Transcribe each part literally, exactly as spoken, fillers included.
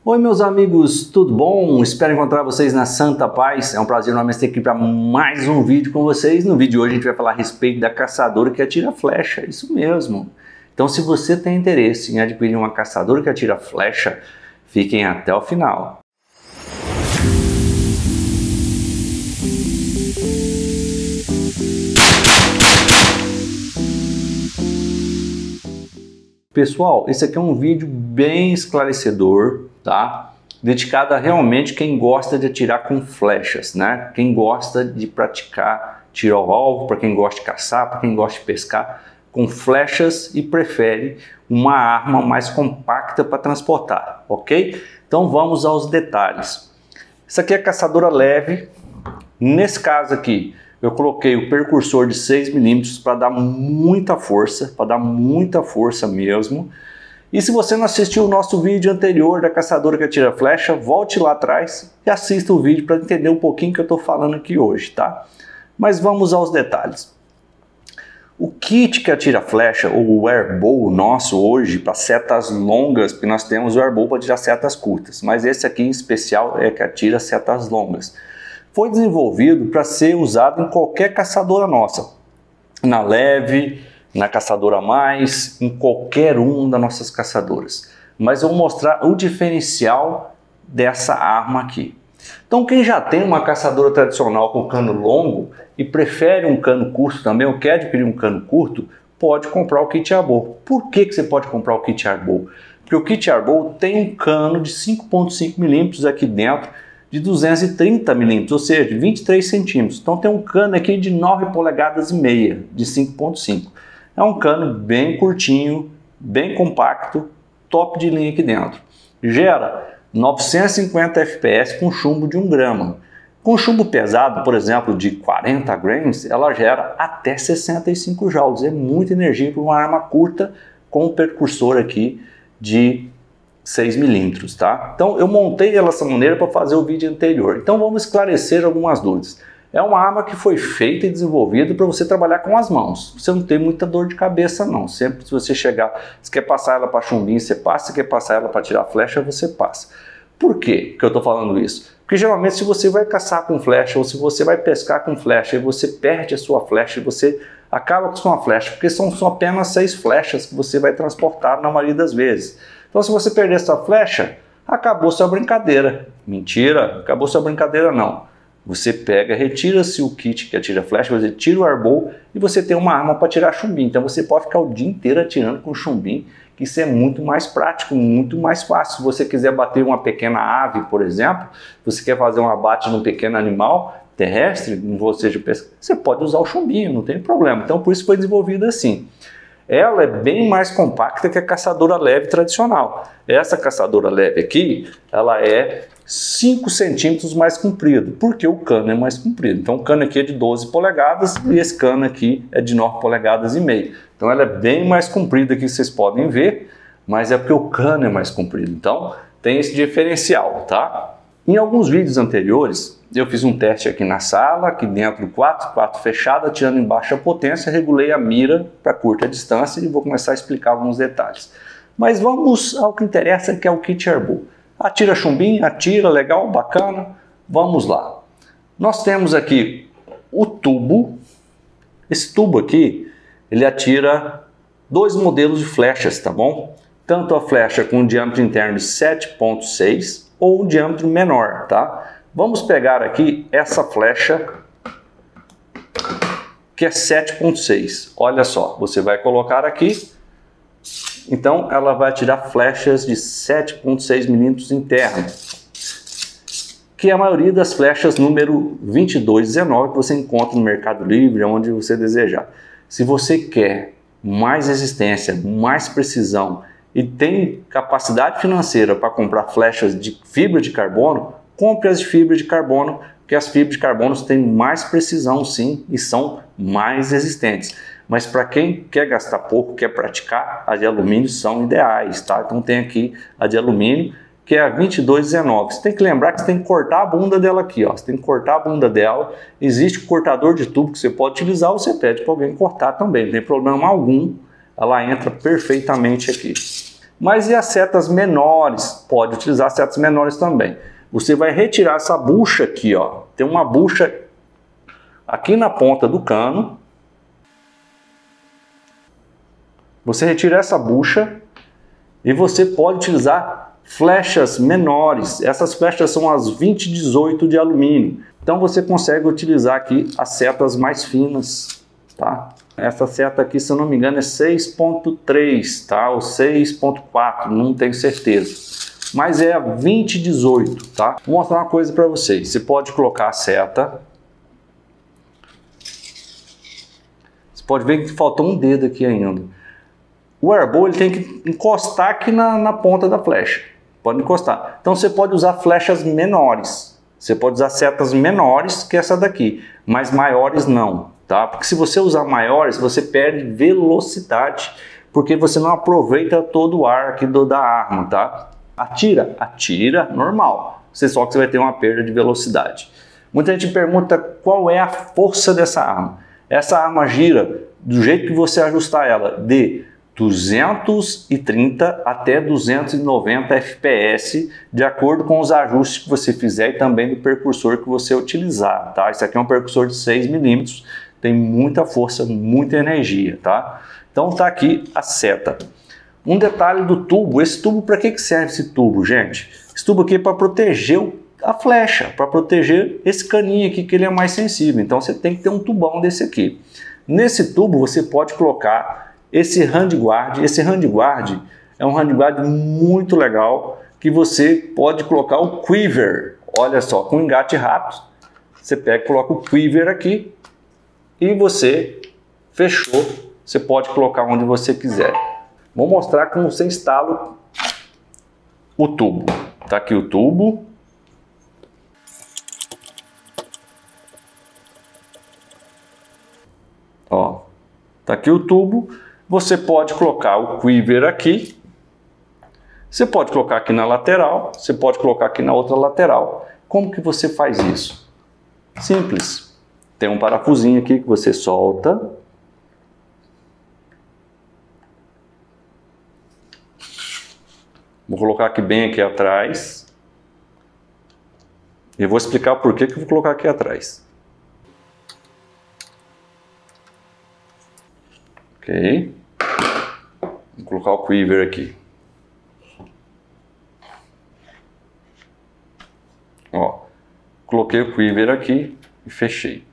Oi meus amigos, tudo bom? Espero encontrar vocês na Santa Paz. É um prazer enorme estar aqui para mais um vídeo com vocês. No vídeo de hoje a gente vai falar a respeito da caçadora que atira flecha, isso mesmo. Então se você tem interesse em adquirir uma caçadora que atira flecha, fiquem até o final. Pessoal, esse aqui é um vídeo bem esclarecedor, tá? Dedicado a realmente quem gosta de atirar com flechas, né? Quem gosta de praticar tiro ao alvo, para quem gosta de caçar, para quem gosta de pescar com flechas e prefere uma arma mais compacta para transportar, ok? Então vamos aos detalhes. Essa aqui é a caçadora leve. Nesse caso aqui, eu coloquei o percursor de seis milímetros para dar muita força, para dar muita força mesmo. E se você não assistiu o nosso vídeo anterior da caçadora que atira flecha, volte lá atrás e assista o vídeo para entender um pouquinho que eu estou falando aqui hoje, tá? Mas vamos aos detalhes. O kit que atira flecha, ou o airbow nosso hoje, para setas longas, porque nós temos o airbow para tirar setas curtas, mas esse aqui em especial é que atira setas longas. Foi desenvolvido para ser usado em qualquer caçadora nossa, na leve, na caçadora mais, em qualquer uma das nossas caçadoras. Mas eu vou mostrar o diferencial dessa arma aqui. Então quem já tem uma caçadora tradicional com cano longo e prefere um cano curto também, ou quer adquirir um cano curto, pode comprar o kit airbow. Por que que você pode comprar o kit airbow? Porque o kit airbow tem um cano de cinco ponto cinco milímetros aqui dentro, de duzentos e trinta milímetros, ou seja, vinte e três centímetros. Então tem um cano aqui de nove polegadas e meia, de cinco ponto cinco. É um cano bem curtinho, bem compacto, top de linha aqui dentro. Gera novecentos e cinquenta F P S com chumbo de um grama. Com chumbo pesado, por exemplo, de quarenta grains, ela gera até sessenta e cinco joules. É muita energia para uma arma curta com um percursor aqui de seis milímetros, tá? Então eu montei ela dessa maneira para fazer o vídeo anterior. Então vamos esclarecer algumas dúvidas. É uma arma que foi feita e desenvolvida para você trabalhar com as mãos. Você não tem muita dor de cabeça não. Sempre se você chegar, se quer passar ela para chumbinho, você passa. Se quer passar ela para tirar flecha, você passa. Por quê que eu estou falando isso? Porque geralmente se você vai caçar com flecha ou se você vai pescar com flecha e você perde a sua flecha e você acaba com sua flecha, porque são só apenas seis flechas que você vai transportar na maioria das vezes. Então se você perder sua flecha, acabou sua brincadeira. Mentira, acabou sua brincadeira não. Você pega, retira-se o kit que atira flecha, você tira o airbow e você tem uma arma para tirar chumbinho. Então você pode ficar o dia inteiro atirando com chumbinho, que isso é muito mais prático, muito mais fácil. Se você quiser bater uma pequena ave, por exemplo, você quer fazer um abate num pequeno animal terrestre, ou seja, você pode usar o chumbinho, não tem problema. Então por isso foi desenvolvido assim. Ela é bem mais compacta que a caçadora leve tradicional. Essa caçadora leve aqui, ela é cinco centímetros mais comprido, porque o cano é mais comprido. Então o cano aqui é de doze polegadas e esse cano aqui é de nove polegadas e meia. Então ela é bem mais comprida que vocês podem ver, mas é porque o cano é mais comprido. Então tem esse diferencial, tá? Em alguns vídeos anteriores, eu fiz um teste aqui na sala, aqui dentro do quarto, quarto fechado, atirando em baixa potência, regulei a mira para curta distância e vou começar a explicar alguns detalhes. Mas vamos ao que interessa, que é o kit airbow. Atira chumbinho, atira, legal, bacana, vamos lá. Nós temos aqui o tubo, esse tubo aqui, ele atira dois modelos de flechas, tá bom? Tanto a flecha com um diâmetro interno de sete ponto seis ou um diâmetro menor, tá? Vamos pegar aqui essa flecha que é sete ponto seis. Olha só, você vai colocar aqui. Então ela vai atirar flechas de sete ponto seis milímetros interno, que é a maioria das flechas número vinte e dois dezenove que você encontra no Mercado Livre, onde você desejar. Se você quer mais resistência, mais precisão e tem capacidade financeira para comprar flechas de fibra de carbono, compre as de fibra de carbono, porque as fibras de carbono têm mais precisão sim e são mais resistentes. Mas para quem quer gastar pouco, quer praticar, as de alumínio são ideais, tá? Então tem aqui a de alumínio, que é a vinte e dois dezenove. Você tem que lembrar que você tem que cortar a bunda dela aqui, ó. Você tem que cortar a bunda dela. Existe um cortador de tubo que você pode utilizar, ou você pede para alguém cortar também, não tem problema algum. Ela entra perfeitamente aqui. Mas e as setas menores? Pode utilizar setas menores também. Você vai retirar essa bucha aqui, ó. Tem uma bucha aqui na ponta do cano. Você retira essa bucha e você pode utilizar flechas menores. Essas flechas são as vinte dezoito de alumínio. Então você consegue utilizar aqui as setas mais finas, tá? Essa seta aqui, se eu não me engano, é seis ponto três, tá? Ou seis ponto quatro, não tenho certeza. Mas é a vinte dezoito, tá? Vou mostrar uma coisa para vocês. Você pode colocar a seta. Você pode ver que faltou um dedo aqui ainda. O airbow ele tem que encostar aqui na, na ponta da flecha. Pode encostar. Então você pode usar flechas menores. Você pode usar setas menores que essa daqui, mas maiores não, tá? Porque se você usar maiores, você perde velocidade, porque você não aproveita todo o ar aqui do, da arma, tá? Atira, atira, normal. Você só que você vai ter uma perda de velocidade. Muita gente pergunta qual é a força dessa arma. Essa arma gira do jeito que você ajustar ela, de duzentos e trinta até duzentos e noventa F P S, de acordo com os ajustes que você fizer e também do percussor que você utilizar, tá? Isso aqui é um percussor de seis milímetros, tem muita força, muita energia, tá? Então tá aqui a seta. Um detalhe do tubo, esse tubo, para que que serve esse tubo, gente? Esse tubo aqui é para proteger o, a flecha, para proteger esse caninho aqui que ele é mais sensível, então você tem que ter um tubão desse aqui. Nesse tubo você pode colocar esse handguard. Esse handguard é um handguard muito legal que você pode colocar o quiver. Olha só, com engate rápido, você pega e coloca o quiver aqui e você fechou. Você pode colocar onde você quiser. Vou mostrar como você instala o tubo. Tá aqui o tubo. Ó, tá aqui o tubo. Você pode colocar o quiver aqui, você pode colocar aqui na lateral, você pode colocar aqui na outra lateral. Como que você faz isso? Simples. Tem um parafusinho aqui que você solta. Vou colocar aqui bem aqui atrás. E vou explicar por que que eu vou colocar aqui atrás. Ok. Vou colocar o quiver aqui. Ó, coloquei o quiver aqui e fechei.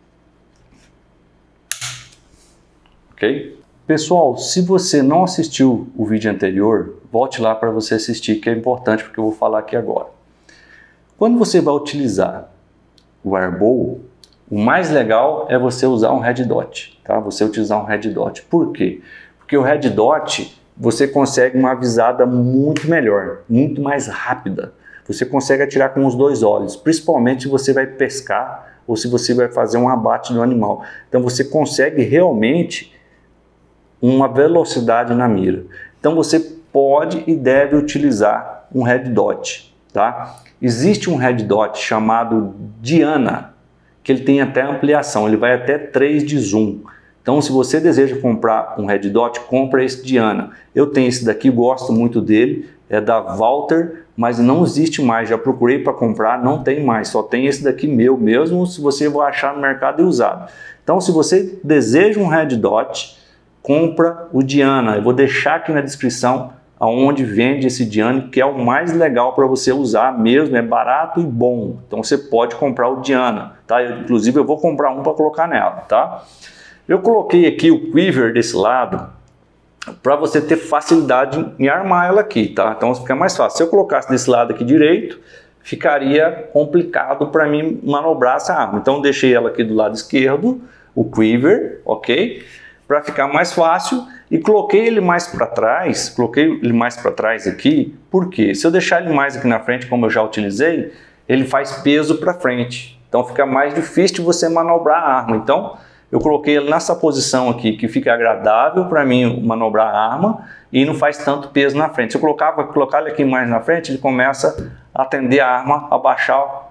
Ok? Pessoal, se você não assistiu o vídeo anterior, volte lá para você assistir, que é importante porque eu vou falar aqui agora. Quando você vai utilizar o airbow, o mais legal é você usar um red dot, tá? Você utilizar um red dot. Por quê? Porque o red dot você consegue uma visada muito melhor, muito mais rápida. Você consegue atirar com os dois olhos, principalmente se você vai pescar ou se você vai fazer um abate do animal. Então você consegue realmente uma velocidade na mira. Então você pode e deve utilizar um red dot, tá? Existe um red dot chamado Diana, que ele tem até ampliação, ele vai até três de zoom. Então, se você deseja comprar um red dot, compra esse Diana. Eu tenho esse daqui, gosto muito dele, é da Walter, mas não existe mais. Já procurei para comprar, não tem mais. Só tem esse daqui meu mesmo, se você vai achar no mercado e usado. Então, se você deseja um red dot, compra o Diana. Eu vou deixar aqui na descrição aonde vende esse Diana, que é o mais legal para você usar mesmo, é barato e bom. Então, você pode comprar o Diana, tá? Eu, inclusive, eu vou comprar um para colocar nela, tá? Eu coloquei aqui o quiver desse lado para você ter facilidade em armar ela aqui, tá? Então fica mais fácil. Se eu colocasse desse lado aqui direito, ficaria complicado para mim manobrar essa arma. Então deixei ela aqui do lado esquerdo, o quiver, ok? Para ficar mais fácil, e coloquei ele mais para trás, coloquei ele mais para trás aqui, porque se eu deixar ele mais aqui na frente, como eu já utilizei, ele faz peso para frente. Então fica mais difícil de você manobrar a arma. Então eu coloquei ele nessa posição aqui, que fica agradável para mim manobrar a arma e não faz tanto peso na frente. Se eu colocava, colocar ele aqui mais na frente, ele começa a tender a arma a baixar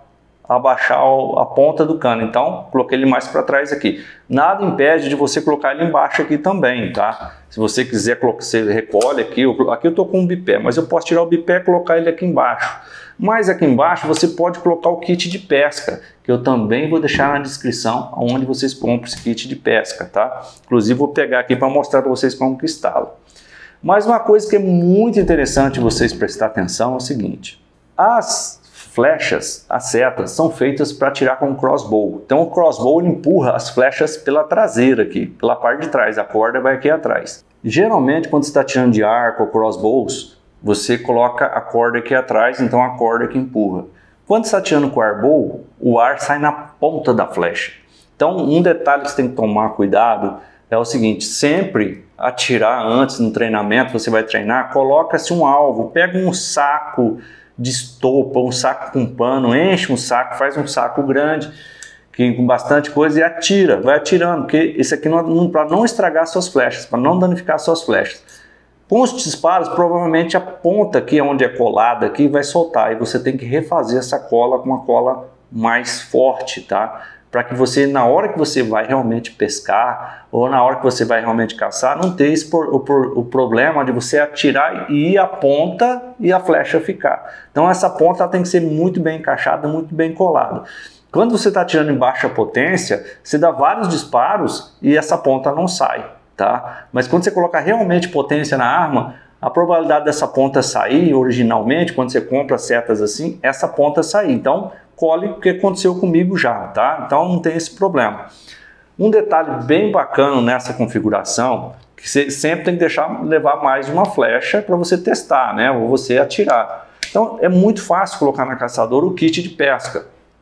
abaixar a ponta do cano. Então, coloquei ele mais para trás aqui. Nada impede de você colocar ele embaixo aqui também, tá? Se você quiser, você recolhe aqui. Aqui eu tô com um bipé, mas eu posso tirar o bipé e colocar ele aqui embaixo. Mas aqui embaixo você pode colocar o kit de pesca, que eu também vou deixar na descrição onde vocês compram esse kit de pesca, tá? Inclusive vou pegar aqui para mostrar para vocês como que instala. Mas uma coisa que é muito interessante vocês prestar atenção é o seguinte: as flechas, as setas, são feitas para atirar com crossbow. Então o crossbow empurra as flechas pela traseira aqui, pela parte de trás, a corda vai aqui atrás. Geralmente quando você está tirando de arco ou crossbows, você coloca a corda aqui atrás, então a corda que empurra. Quando você está tirando com arbow, o ar sai na ponta da flecha. Então um detalhe que você tem que tomar cuidado é o seguinte: sempre atirar antes no treinamento, você vai treinar, coloca-se um alvo, pega um saco de estopa, um saco com pano, enche um saco, faz um saco grande, que, com bastante coisa, e atira, vai atirando, porque isso aqui não, não, para não estragar suas flechas, para não danificar suas flechas. Com os disparos, provavelmente a ponta aqui, onde é colada aqui, vai soltar, e você tem que refazer essa cola com uma cola mais forte, tá? Para que você, na hora que você vai realmente pescar, ou na hora que você vai realmente caçar, não ter esse por, o, o problema de você atirar e ir a ponta e a flecha ficar. Então essa ponta ela tem que ser muito bem encaixada, muito bem colada. Quando você está atirando em baixa potência, você dá vários disparos e essa ponta não sai, tá? Mas quando você coloca realmente potência na arma, a probabilidade dessa ponta sair originalmente, quando você compra setas assim, essa ponta sair. Então colhe, o que aconteceu comigo já, tá? Então não tem esse problema. Um detalhe bem bacana nessa configuração, que você sempre tem que deixar levar mais de uma flecha para você testar, né? Ou você atirar. Então é muito fácil colocar na caçadora o kit de pesca.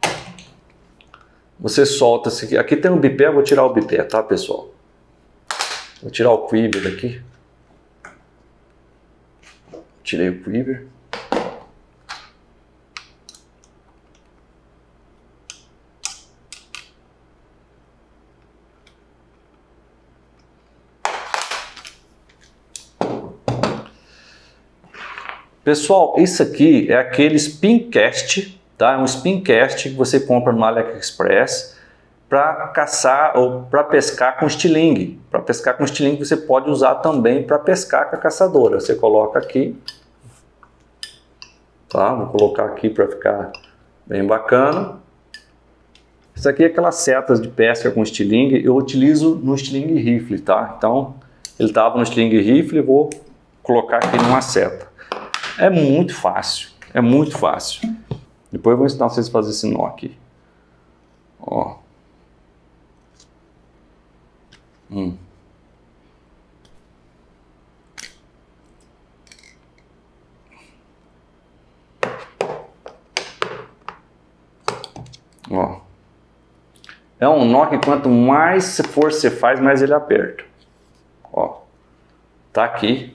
Você solta esse aqui. Aqui tem um bipé, eu vou tirar o bipé, tá, pessoal? Vou tirar o quiver daqui. Tirei o quiver. Pessoal, isso aqui é aquele Spincast, tá? É um Spincast que você compra no AliExpress para caçar ou para pescar com estilingue. Para pescar com estilingue você pode usar também para pescar com a caçadora. Você coloca aqui, tá? Vou colocar aqui para ficar bem bacana. Isso aqui é aquelas setas de pesca com estilingue. Eu utilizo no estilingue rifle, tá? Então ele estava no estilingue rifle, vou colocar aqui numa seta. É muito fácil, é muito fácil. Depois eu vou ensinar vocês a fazer esse nó aqui. Ó. Hum. Ó. É um nó que quanto mais força você faz, mais ele aperta. Ó. Tá aqui.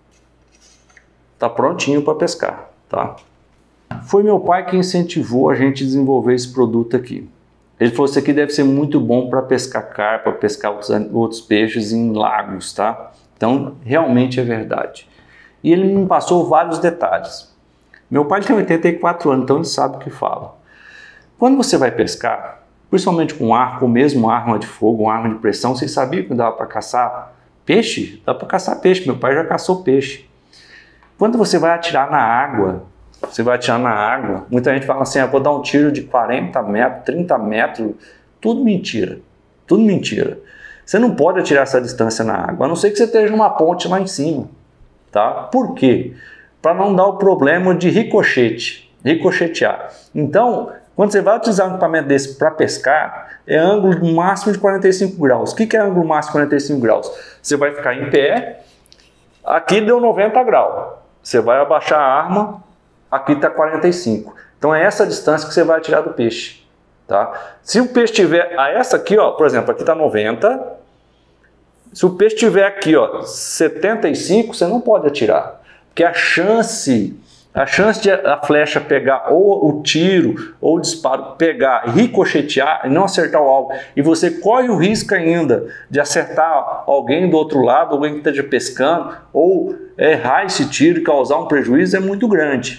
Tá prontinho para pescar, tá? Foi meu pai que incentivou a gente a desenvolver esse produto aqui. Ele falou: isso aqui deve ser muito bom para pescar carpa, pescar outros, outros peixes em lagos, tá? Então, realmente é verdade. E ele me passou vários detalhes. Meu pai tem oitenta e quatro anos, então ele sabe o que fala. Quando você vai pescar, principalmente com arco, ou mesmo arma de fogo, uma arma de pressão, vocês sabiam que dava para caçar peixe? Dá para caçar peixe, meu pai já caçou peixe. Quando você vai atirar na água, você vai atirar na água, muita gente fala assim: ah, vou dar um tiro de quarenta metros, trinta metros, tudo mentira, tudo mentira. Você não pode atirar essa distância na água, a não ser que você esteja numa ponte lá em cima, tá? Por quê? Para não dar o problema de ricochete, ricochetear. Então, quando você vai utilizar um equipamento desse para pescar, é ângulo máximo de quarenta e cinco graus. O que é ângulo máximo de quarenta e cinco graus? Você vai ficar em pé, aqui deu noventa graus. Você vai abaixar a arma, aqui está quarenta e cinco. Então é essa distância que você vai atirar do peixe, tá? Se o peixe tiver a essa aqui, ó, por exemplo, aqui está noventa. Se o peixe tiver aqui, ó, setenta e cinco, você não pode atirar, porque a chance, a chance de a flecha pegar, ou o tiro ou o disparo pegar, ricochetear e não acertar o alvo, e você corre o risco ainda de acertar alguém do outro lado, alguém que esteja pescando, ou errar esse tiro e causar um prejuízo, é muito grande.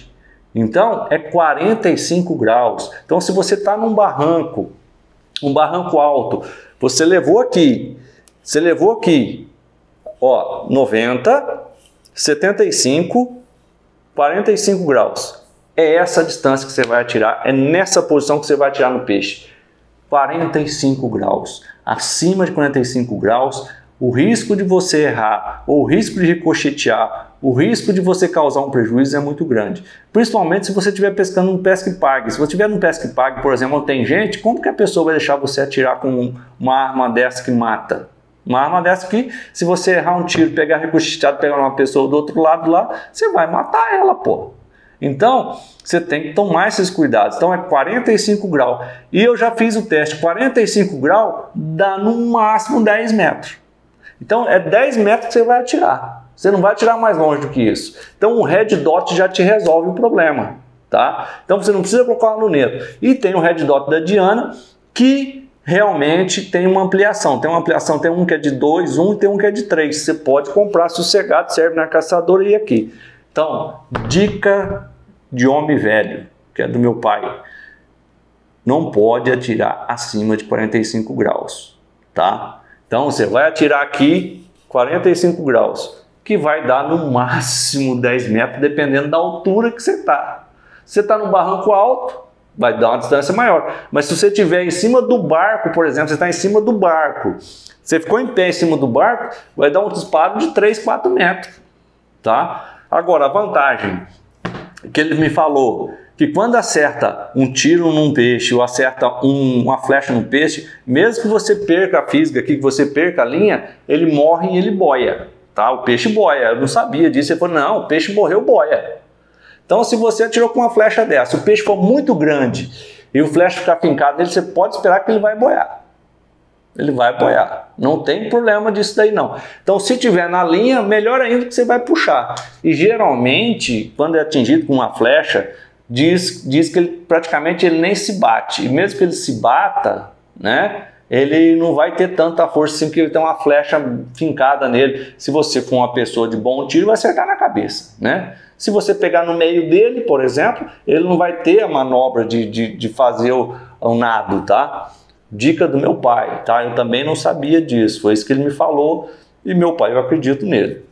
Então é quarenta e cinco graus. Então se você está num barranco, um barranco alto, você levou aqui, você levou aqui, ó, noventa, setenta e cinco, quarenta e cinco graus. É essa a distância que você vai atirar, é nessa posição que você vai atirar no peixe. quarenta e cinco graus. Acima de quarenta e cinco graus, o risco de você errar, ou o risco de ricochetear, o risco de você causar um prejuízo é muito grande. Principalmente se você estiver pescando um pesca e pague. Se você estiver num pesca e pague, por exemplo, tem gente, como que a pessoa vai deixar você atirar com uma arma dessa que mata? Uma arma dessa que, se você errar um tiro, pegar ricocheteado, pegar uma pessoa do outro lado lá, você vai matar ela, pô. Então, você tem que tomar esses cuidados. Então, é quarenta e cinco graus. E eu já fiz o teste. quarenta e cinco graus dá no máximo dez metros. Então, é dez metros que você vai atirar. Você não vai atirar mais longe do que isso. Então, o Red Dot já te resolve o problema, tá? Então, você não precisa colocar uma luneta. E tem o Red Dot da Diana, que realmente tem uma ampliação. Tem uma ampliação, tem um que é de dois, um e tem um que é de três. Você pode comprar sossegado, serve na caçadora e aqui. Então, dica de homem velho, que é do meu pai. Não pode atirar acima de quarenta e cinco graus, tá? Então, você vai atirar aqui quarenta e cinco graus, que vai dar no máximo dez metros, dependendo da altura que você está. Se você está no barranco alto, vai dar uma distância maior. Mas se você estiver em cima do barco, por exemplo, você está em cima do barco, você ficou em pé em cima do barco, vai dar um disparo de três, quatro metros, tá? Agora, a vantagem que ele me falou, que quando acerta um tiro num peixe ou acerta um, uma flecha no peixe, mesmo que você perca a fisga aqui, que você perca a linha, ele morre e ele boia, tá? O peixe boia. Eu não sabia disso. Ele falou, não, o peixe morreu, boia. Então, se você atirou com uma flecha dessa, o peixe for muito grande e o flecha ficar fincado nele, você pode esperar que ele vai boiar. Ele vai boiar. Não tem problema disso daí, não. Então, se tiver na linha, melhor ainda que você vai puxar. E geralmente, quando é atingido com uma flecha, Diz, diz que ele, praticamente ele nem se bate. E mesmo que ele se bata, né, ele não vai ter tanta força assim, porque ele tem uma flecha fincada nele. Se você for uma pessoa de bom tiro, vai acertar na cabeça, né? Se você pegar no meio dele, por exemplo, ele não vai ter a manobra de, de, de fazer o, o nado, tá? Dica do meu pai, tá? Eu também não sabia disso. Foi isso que ele me falou e meu pai, eu acredito nele.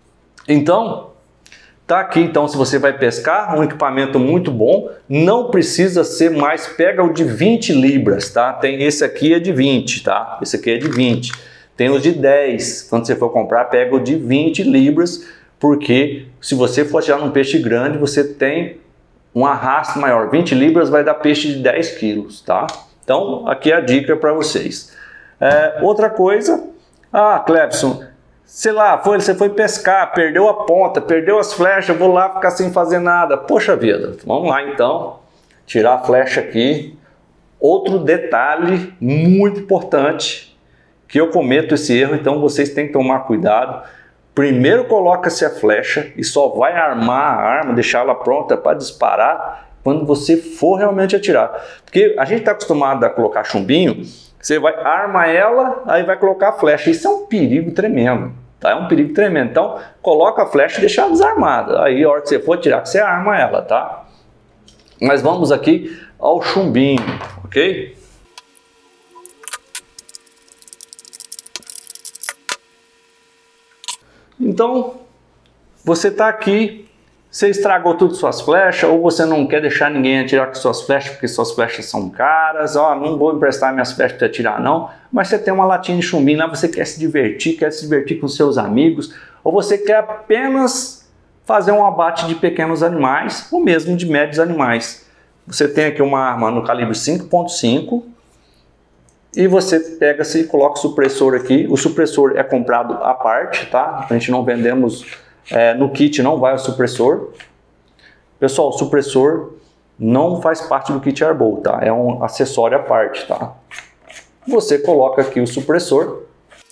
Então, tá aqui, então, se você vai pescar, um equipamento muito bom, não precisa ser mais, pega o de vinte libras, tá? Tem esse aqui é de vinte, tá? Esse aqui é de vinte. Tem os de dez, quando você for comprar, pega o de vinte libras, porque se você for atirar num peixe grande, você tem um arrasto maior. vinte libras vai dar peixe de dez quilos, tá? Então, aqui é a dica para vocês. É, outra coisa, ah, Clebson, sei lá, foi, você foi pescar, perdeu a ponta, perdeu as flechas, vou lá ficar sem fazer nada. Poxa vida, vamos lá então, tirar a flecha aqui. Outro detalhe muito importante, que eu cometo esse erro, então vocês têm que tomar cuidado. Primeiro coloca-se a flecha e só vai armar a arma, deixar ela pronta para disparar quando você for realmente atirar. Porque a gente está acostumado a colocar chumbinho, você vai armar ela, aí vai colocar a flecha. Isso é um perigo tremendo, tá? É um perigo tremendo. Então, coloca a flecha e deixa ela desarmada. Aí, a hora que você for tirar, que você arma ela, tá? Mas vamos aqui ao chumbinho, ok? Então, você está aqui, você estragou tudo suas flechas, ou você não quer deixar ninguém atirar com suas flechas, porque suas flechas são caras, ó, não vou emprestar minhas flechas para atirar não, mas você tem uma latinha de chumbinho lá, você quer se divertir, quer se divertir com seus amigos, ou você quer apenas fazer um abate de pequenos animais, ou mesmo de médios animais. Você tem aqui uma arma no calibre cinco ponto cinco, e você pega-se e coloca o supressor aqui. O supressor é comprado à parte, tá? A gente não vendemos, é, no kit não vai o supressor. Pessoal, o supressor não faz parte do kit Airbow, tá? É um acessório à parte, tá? Você coloca aqui o supressor.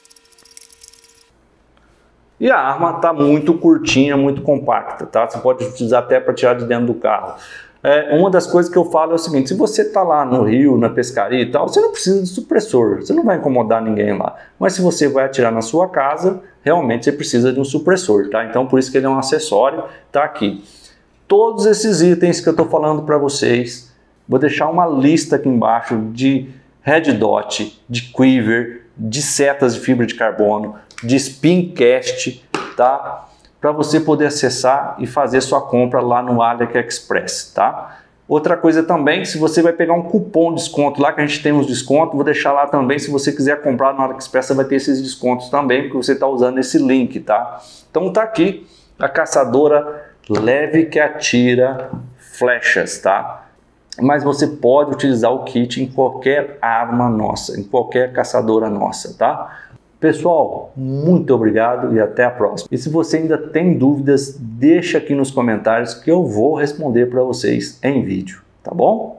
E a arma tá muito curtinha, muito compacta, tá? Você pode utilizar até para tirar de dentro do carro. É, uma das coisas que eu falo é o seguinte: se você está lá no rio, na pescaria e tal, você não precisa de supressor, você não vai incomodar ninguém lá. Mas se você vai atirar na sua casa, realmente você precisa de um supressor, tá? Então por isso que ele é um acessório, tá aqui. todos esses itens que eu estou falando para vocês. Vou deixar uma lista aqui embaixo de Red Dot, de Quiver, de setas de fibra de carbono, de Spincast, tá? Para você poder acessar e fazer sua compra lá no AliExpress, tá? Outra coisa também, se você vai pegar um cupom de desconto lá, que a gente tem uns descontos, vou deixar lá também, se você quiser comprar no AliExpress, você vai ter esses descontos também, porque você está usando esse link, tá? Então tá aqui, a caçadora leve que atira flechas, tá? Mas você pode utilizar o kit em qualquer arma nossa, em qualquer caçadora nossa, tá? Pessoal, muito obrigado e até a próxima. E se você ainda tem dúvidas, deixa aqui nos comentários que eu vou responder para vocês em vídeo, tá bom?